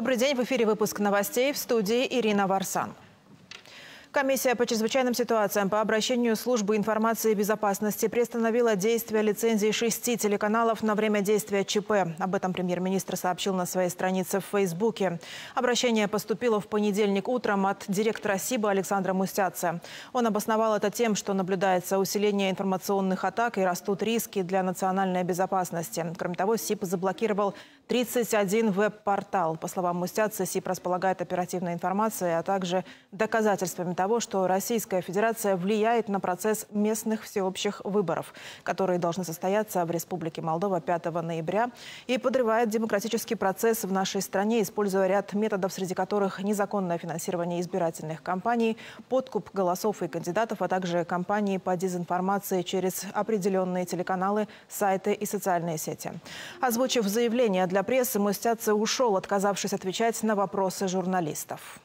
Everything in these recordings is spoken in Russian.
Добрый день. В эфире выпуск новостей, в студии Ирина Варсан. Комиссия по чрезвычайным ситуациям по обращению службы информации и безопасности приостановила действие лицензии 6 телеканалов на время действия ЧП. Об этом премьер-министр сообщил на своей странице в Фейсбуке. Обращение поступило в понедельник утром от директора СИБа Александра Мустяцы. Он обосновал это тем, что наблюдается усиление информационных атак и растут риски для национальной безопасности. Кроме того, СИБ заблокировал 31 веб-портал. По словам Мустяцы, СИБ располагает оперативной информацией, а также доказательствами того, что Российская Федерация влияет на процесс местных всеобщих выборов, которые должны состояться в Республике Молдова 5 ноября, и подрывает демократический процесс в нашей стране, используя ряд методов, среди которых незаконное финансирование избирательных кампаний, подкуп голосов и кандидатов, а также кампании по дезинформации через определенные телеканалы, сайты и социальные сети. Озвучив заявление для прессы, Мустяцы ушел, отказавшись отвечать на вопросы журналистов.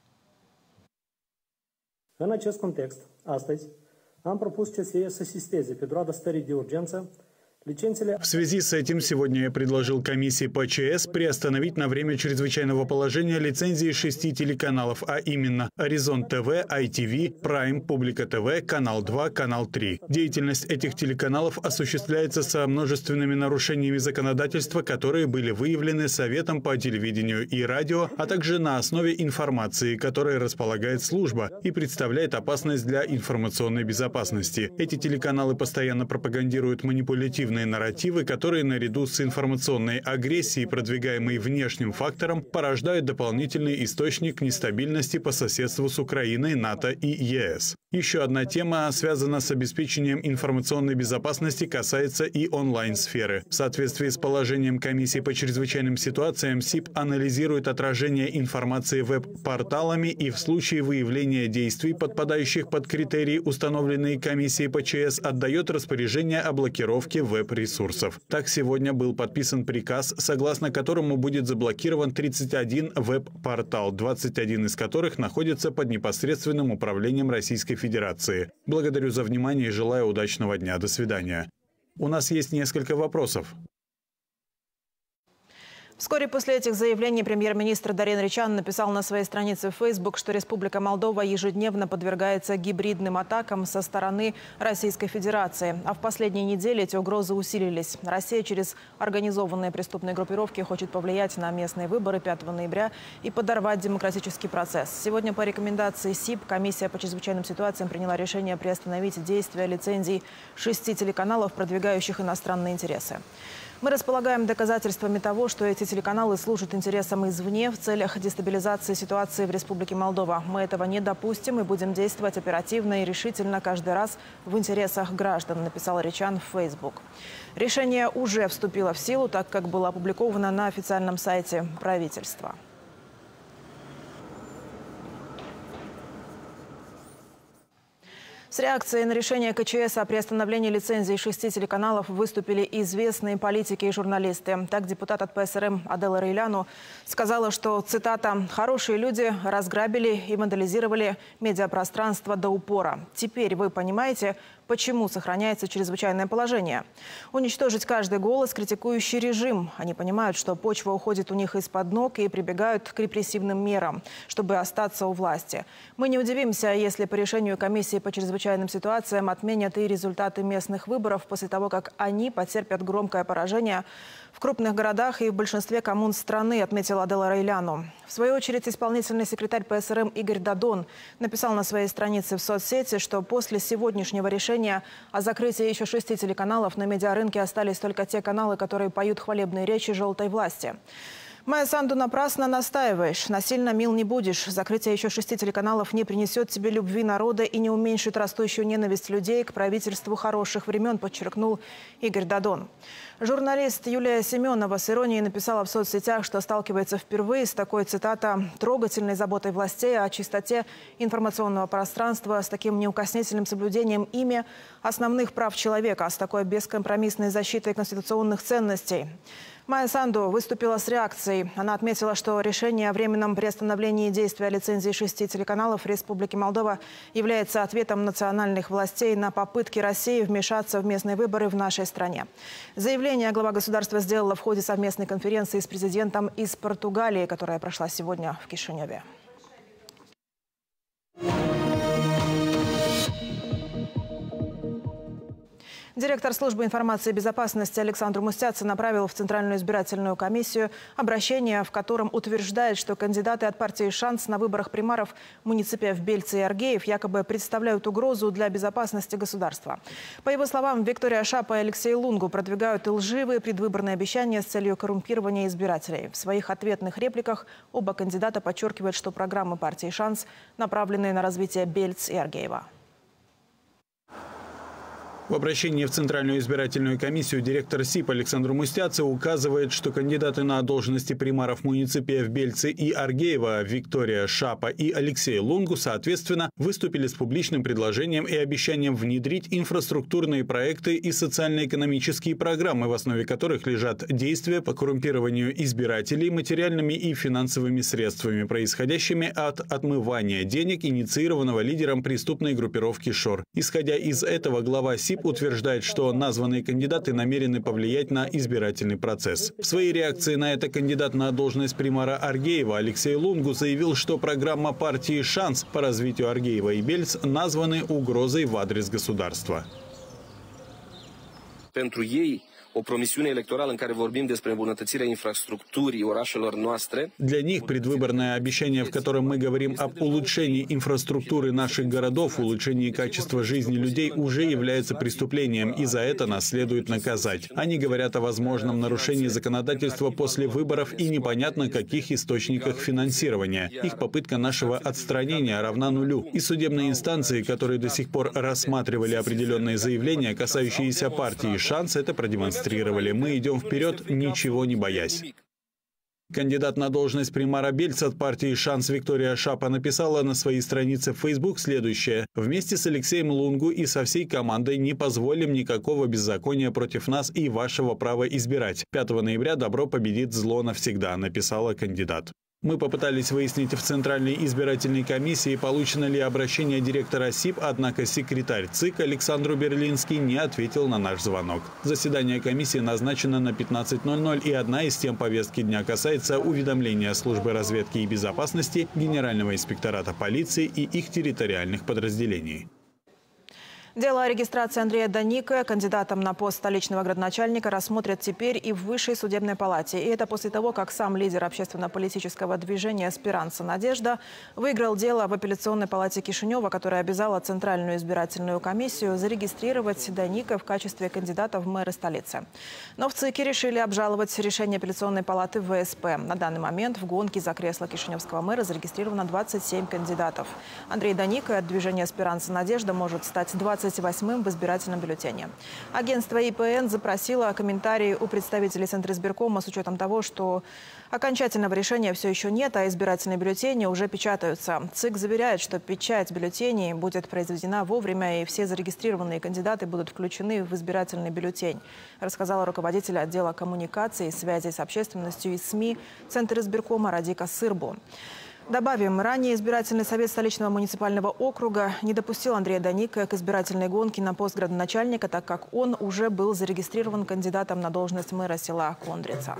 În acest context, astăzi, am propus CSE să asisteze pe durata stării de urgență. В связи с этим сегодня я предложил комиссии по ЧС приостановить на время чрезвычайного положения лицензии 6 телеканалов, а именно Horizon ТВ, ITV, Prime, Публика ТВ, Канал 2, Канал 3. Деятельность этих телеканалов осуществляется со множественными нарушениями законодательства, которые были выявлены Советом по телевидению и радио, а также на основе информации, которой располагает служба и представляет опасность для информационной безопасности. Эти телеканалы постоянно пропагандируют манипулятивные нарративы, которые наряду с информационной агрессией, продвигаемой внешним фактором, порождают дополнительный источник нестабильности по соседству с Украиной, НАТО и ЕС. Еще одна тема, связанная с обеспечением информационной безопасности, касается и онлайн-сферы. В соответствии с положением Комиссии по чрезвычайным ситуациям, СИБ анализирует отражение информации веб-порталами и в случае выявления действий, подпадающих под критерии, установленные Комиссией по ЧС, отдает распоряжение о блокировке веб-ресурсов. Так, сегодня был подписан приказ, согласно которому будет заблокирован 31 веб-портал, 21 из которых находятся под непосредственным управлением Российской Федерации. Благодарю за внимание и желаю удачного дня. До свидания. У нас есть несколько вопросов. Вскоре после этих заявлений премьер-министр Дарин Ричан написал на своей странице в Facebook, что Республика Молдова ежедневно подвергается гибридным атакам со стороны Российской Федерации. А в последние недели эти угрозы усилились. Россия через организованные преступные группировки хочет повлиять на местные выборы 5 ноября и подорвать демократический процесс. Сегодня по рекомендации СИБ комиссия по чрезвычайным ситуациям приняла решение приостановить действие лицензий 6 телеканалов, продвигающих иностранные интересы. Мы располагаем доказательствами того, что эти телеканалы служат интересам извне в целях дестабилизации ситуации в Республике Молдова. Мы этого не допустим и будем действовать оперативно и решительно каждый раз в интересах граждан, написал Ричан в Facebook. Решение уже вступило в силу, так как было опубликовано на официальном сайте правительства. С реакцией на решение КЧС о приостановлении лицензии 6 телеканалов выступили известные политики и журналисты. Так, депутат от ПСРМ Адела Рейляну сказала, что, цитата, «хорошие люди разграбили и вандализировали медиапространство до упора. Теперь вы понимаете, почему сохраняется чрезвычайное положение. Уничтожить каждый голос, критикующий режим. Они понимают, что почва уходит у них из-под ног и прибегают к репрессивным мерам, чтобы остаться у власти. Мы не удивимся, если по решению комиссии по чрезвычайным ситуациям отменят и результаты местных выборов после того, как они потерпят громкое поражение в крупных городах и в большинстве коммун страны», отметила Адела Рейляну. В свою очередь, исполнительный секретарь ПСРМ Игорь Дадон написал на своей странице в соцсети, что после сегодняшнего решения о закрытии еще 6 телеканалов на медиарынке остались только те каналы, которые поют хвалебные речи желтой власти. «Майя Санду, напрасно настаиваешь. Насильно мил не будешь. Закрытие еще 6 телеканалов не принесет тебе любви народа и не уменьшит растущую ненависть людей к правительству хороших времен», подчеркнул Игорь Дадон. Журналист Юлия Семенова с иронией написала в соцсетях, что сталкивается впервые с такой, цитата, «трогательной заботой властей о чистоте информационного пространства, с таким неукоснительным соблюдением ими основных прав человека, с такой бескомпромиссной защитой конституционных ценностей». Майя Санду выступила с реакцией. Она отметила, что решение о временном приостановлении действия лицензии 6 телеканалов Республики Молдова является ответом национальных властей на попытки России вмешаться в местные выборы в нашей стране. Заявление глава государства сделала в ходе совместной конференции с президентом из Португалии, которая прошла сегодня в Кишиневе. Директор службы информации и безопасности Александр Мустяца направил в Центральную избирательную комиссию обращение, в котором утверждает, что кандидаты от партии «Шанс» на выборах примаров муниципиев Бельцы и Аргеев якобы представляют угрозу для безопасности государства. По его словам, Виктория Шапа и Алексей Лунгу продвигают лживые предвыборные обещания с целью коррумпирования избирателей. В своих ответных репликах оба кандидата подчеркивают, что программы партии «Шанс» направлены на развитие Бельц и Аргеева. В обращении в Центральную избирательную комиссию директор СИП Александр Мустяца указывает, что кандидаты на должности примаров муниципиев Бельцы и Аргеева Виктория Шапа и Алексей Лунгу, соответственно, выступили с публичным предложением и обещанием внедрить инфраструктурные проекты и социально-экономические программы, в основе которых лежат действия по коррумпированию избирателей материальными и финансовыми средствами, происходящими от отмывания денег, инициированного лидером преступной группировки ШОР. Исходя из этого, глава СИП утверждает, что названные кандидаты намерены повлиять на избирательный процесс. В своей реакции на это кандидат на должность примара Аргеева Алексей Лунгу заявил, что программа партии «Шанс» по развитию Аргеева и Бельц названы угрозой в адрес государства. O promisiune electorală în care vorbim despre îmbunătățirea infrastructurii orașelor noastre. Для них предвыборное обещание, в котором мы говорим об улучшении инфраструктуры наших городов, улучшении качества жизни людей, уже является преступлением, и за это нас следует наказать. Они говорят о возможном нарушении законодательства после выборов и непонятно каких источниках финансирования. Их попытка нашего отстранения равна нулю. И судебные инстанции, которые до сих пор рассматривали определенные заявления, касающиеся партии «Шанс», это продемонстрировали. Мы идем вперед, ничего не боясь. Кандидат на должность примара Бельца от партии «Шанс» Виктория Шапа написала на своей странице в Facebook следующее. «Вместе с Алексеем Лунгу и со всей командой не позволим никакого беззакония против нас и вашего права избирать. 5 ноября добро победит зло навсегда», написала кандидат. Мы попытались выяснить в Центральной избирательной комиссии, получено ли обращение директора СИП, однако секретарь ЦИК Александр Берлинский не ответил на наш звонок. Заседание комиссии назначено на 15:00, и одна из тем повестки дня касается уведомления службы разведки и безопасности, Генерального инспектората полиции и их территориальных подразделений. Дело о регистрации Андрея Даника кандидатом на пост столичного градоначальника рассмотрят теперь и в Высшей судебной палате. И это после того, как сам лидер общественно-политического движения «Спиранца Надежда» выиграл дело в апелляционной палате Кишинева, которая обязала Центральную избирательную комиссию зарегистрировать Даника в качестве кандидата в мэры столицы. Но в ЦИКе решили обжаловать решение апелляционной палаты в ВСП. На данный момент в гонке за кресло кишиневского мэра зарегистрировано 27 кандидатов. Андрей Даника от движения «Спиранца Надежда» может стать 28-м в избирательном бюллетене. Агентство ИПН запросило комментарии у представителей Центра избиркома с учетом того, что окончательного решения все еще нет, а избирательные бюллетени уже печатаются. ЦИК заверяет, что печать бюллетеней будет произведена вовремя, и все зарегистрированные кандидаты будут включены в избирательный бюллетень, рассказала руководитель отдела коммуникации и связи с общественностью и СМИ Центра избиркома Радика Сырбу. Добавим, ранее избирательный совет столичного муниципального округа не допустил Андрея Даника к избирательной гонке на пост градоначальника, так как он уже был зарегистрирован кандидатом на должность мэра села Кондрица.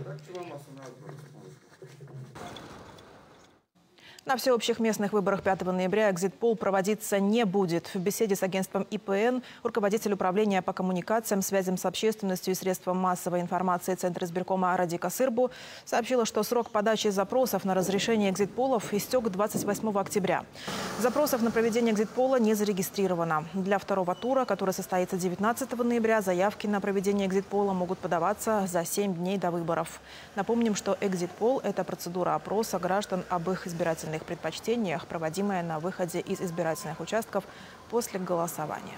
На всеобщих местных выборах 5 ноября экзит-пол проводиться не будет. В беседе с агентством ИПН руководитель управления по коммуникациям, связям с общественностью и средствам массовой информации Центра избиркома Радика Сырбу сообщила, что срок подачи запросов на разрешение экзит-полов истек 28 октября. Запросов на проведение экзит-пола не зарегистрировано. Для второго тура, который состоится 19 ноября, заявки на проведение экзит-пола могут подаваться за 7 дней до выборов. Напомним, что экзит-пол – это процедура опроса граждан об их избирательных предпочтениях, проводимая на выходе из избирательных участков после голосования.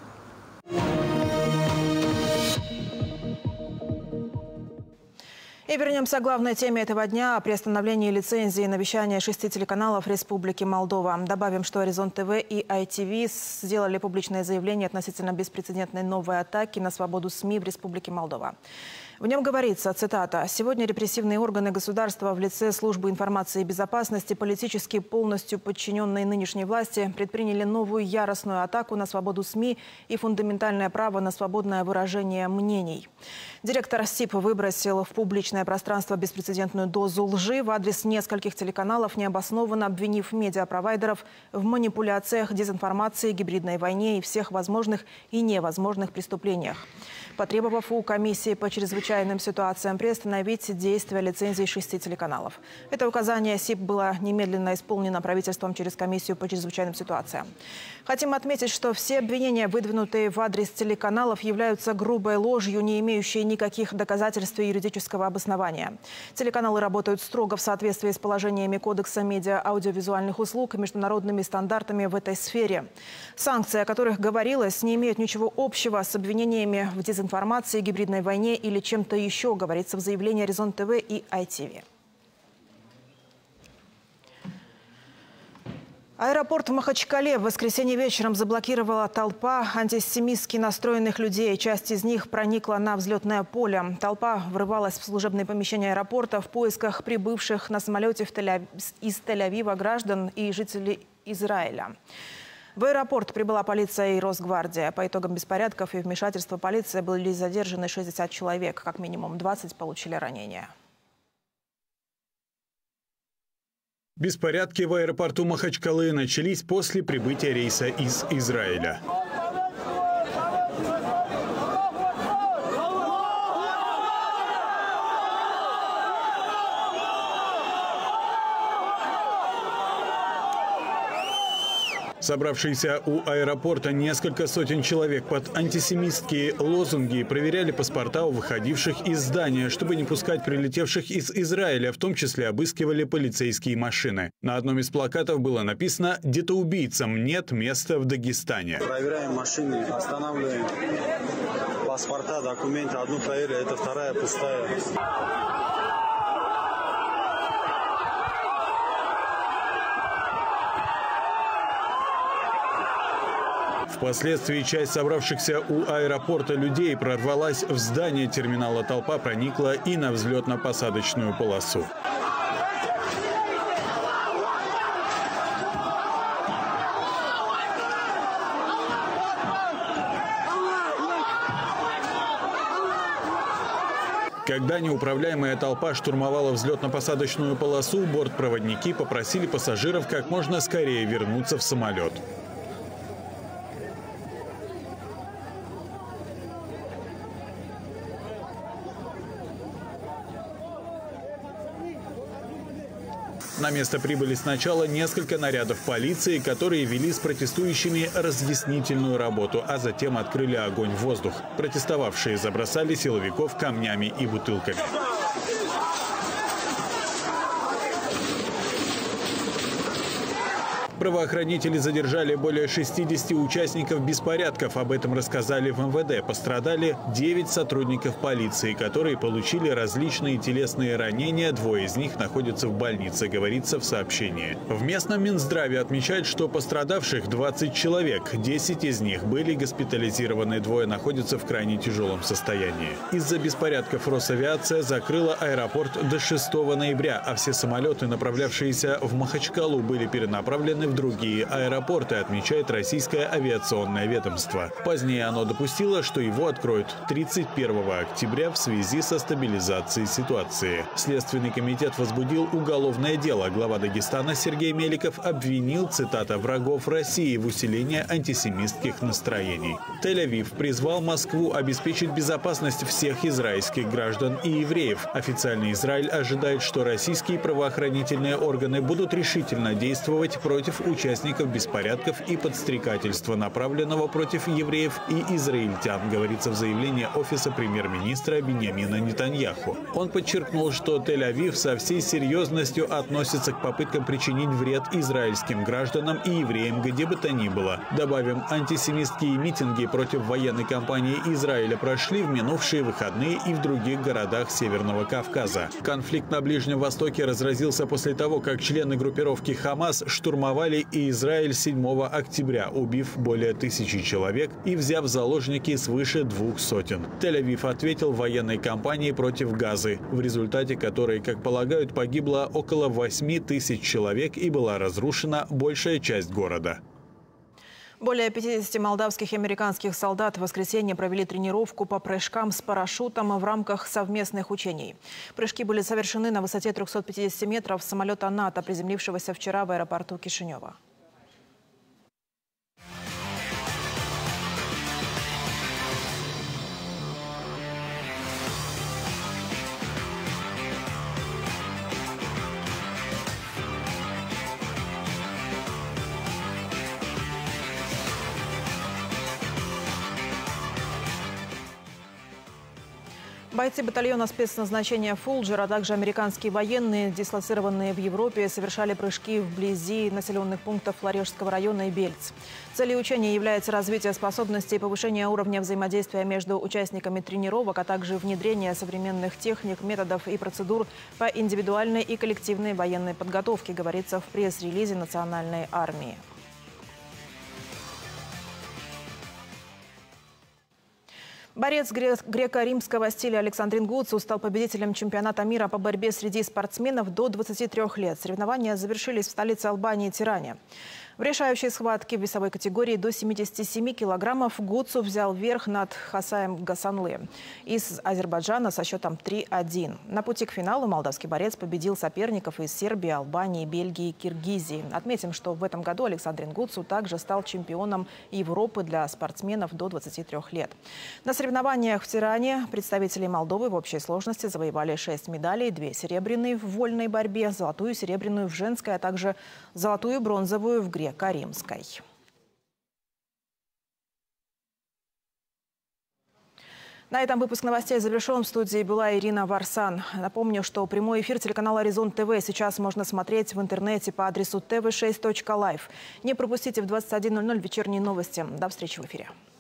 И вернемся к главной теме этого дня – о приостановлении лицензии на вещание 6 телеканалов Республики Молдова. Добавим, что Горизонт ТВ и ITV сделали публичное заявление относительно беспрецедентной новой атаки на свободу СМИ в Республике Молдова. В нем говорится, цитата: «Сегодня репрессивные органы государства в лице службы информации и безопасности, политически полностью подчиненные нынешней власти, предприняли новую яростную атаку на свободу СМИ и фундаментальное право на свободное выражение мнений». Директор СИП выбросил в публичное пространство беспрецедентную дозу лжи в адрес нескольких телеканалов, необоснованно обвинив медиапровайдеров в манипуляциях, дезинформации, гибридной войне и всех возможных и невозможных преступлениях, потребовав у комиссии по чрезвычайным ситуациям приостановить действие лицензии 6 телеканалов. Это указание СИП было немедленно исполнено правительством через комиссию по чрезвычайным ситуациям. Хотим отметить, что все обвинения, выдвинутые в адрес телеканалов, являются грубой ложью, не имеющей никаких доказательств и юридического обоснования. Телеканалы работают строго в соответствии с положениями Кодекса медиа-аудиовизуальных услуг и международными стандартами в этой сфере. Санкции, о которых говорилось, не имеют ничего общего с обвинениями в дезинформации, гибридной войне или чем-то еще, говорится в заявлении Горизонт ТВ и ITV. Аэропорт в Махачкале в воскресенье вечером заблокировала толпа антисемитски настроенных людей. Часть из них проникла на взлетное поле. Толпа врывалась в служебные помещения аэропорта в поисках прибывших на самолете из Тель-Авива граждан и жителей Израиля. В аэропорт прибыла полиция и Росгвардия. По итогам беспорядков и вмешательства полиции были задержаны 60 человек. Как минимум 20 получили ранения. Беспорядки в аэропорту Махачкалы начались после прибытия рейса из Израиля. Собравшиеся у аэропорта несколько сотен человек под антисемитские лозунги проверяли паспорта у выходивших из здания, чтобы не пускать прилетевших из Израиля, в том числе обыскивали полицейские машины. На одном из плакатов было написано «Детоубийцам нет места в Дагестане». Проверяем машины, останавливаем паспорта, документы. Одну проверили, это вторая пустая. Впоследствии часть собравшихся у аэропорта людей прорвалась в здание терминала. Толпа проникла и на взлетно-посадочную полосу. Когда неуправляемая толпа штурмовала взлетно-посадочную полосу, бортпроводники попросили пассажиров как можно скорее вернуться в самолет. На место прибыли сначала несколько нарядов полиции, которые вели с протестующими разъяснительную работу, а затем открыли огонь в воздух. Протестовавшие забросали силовиков камнями и бутылками. Правоохранители задержали более 60 участников беспорядков. Об этом рассказали в МВД. Пострадали 9 сотрудников полиции, которые получили различные телесные ранения. 2 из них находятся в больнице, говорится в сообщении. В местном Минздраве отмечают, что пострадавших 20 человек. 10 из них были госпитализированы, 2 находятся в крайне тяжелом состоянии. Из-за беспорядков Росавиация закрыла аэропорт до 6 ноября, а все самолеты, направлявшиеся в Махачкалу, были перенаправлены в другие аэропорты, отмечает российское авиационное ведомство. Позднее оно допустило, что его откроют 31 октября в связи со стабилизацией ситуации. Следственный комитет возбудил уголовное дело. Глава Дагестана Сергей Меликов обвинил, цитата, «врагов России в усилении антисемитских настроений». Тель-Авив призвал Москву обеспечить безопасность всех израильских граждан и евреев. Официальный Израиль ожидает, что российские правоохранительные органы будут решительно действовать против против участников беспорядков и подстрекательства, направленного против евреев и израильтян, говорится в заявлении офиса премьер-министра Биньямина Нетаньяху. Он подчеркнул, что Тель-Авив со всей серьезностью относится к попыткам причинить вред израильским гражданам и евреям где бы то ни было. Добавим, антисемитские митинги против военной кампании Израиля прошли в минувшие выходные и в других городах Северного Кавказа. Конфликт на Ближнем Востоке разразился после того, как члены группировки «Хамас» штурмовали Израиль 7 октября, убив более 1000 человек и взяв в заложники свыше 200. Тель-Авив ответил военной кампанией против Газы, в результате которой, как полагают, погибло около 8000 человек и была разрушена большая часть города. Более 50 молдавских и американских солдат в воскресенье провели тренировку по прыжкам с парашютом в рамках совместных учений. Прыжки были совершены на высоте 350 метров с самолета НАТО, приземлившегося вчера в аэропорту Кишинева. Бойцы батальона спецназначения «Фулджер», а также американские военные, дислоцированные в Европе, совершали прыжки вблизи населенных пунктов Флорешского района и Бельц. Целью учения является развитие способностей и повышение уровня взаимодействия между участниками тренировок, а также внедрение современных техник, методов и процедур по индивидуальной и коллективной военной подготовке, говорится в пресс-релизе Национальной армии. Борец греко-римского стиля Александрин Гуцу стал победителем чемпионата мира по борьбе среди спортсменов до 23 лет. Соревнования завершились в столице Албании Тиране. В решающей схватке в весовой категории до 77 килограммов Гуцу взял верх над Хасаем Гасанлы из Азербайджана со счетом 3-1. На пути к финалу молдавский борец победил соперников из Сербии, Албании, Бельгии и Киргизии. Отметим, что в этом году Александрин Гуцу также стал чемпионом Европы для спортсменов до 23 лет. На соревнованиях в Тиране представители Молдовы в общей сложности завоевали 6 медалей, 2 серебряные в вольной борьбе, золотую, серебряную в женской, а также золотую и бронзовую в греко-римской. На этом выпуск новостей завершен. В студии была Ирина Варсан. Напомню, что прямой эфир телеканала «Аризон ТВ» сейчас можно смотреть в интернете по адресу tv6.live. Не пропустите в 21:00 вечерние новости. До встречи в эфире.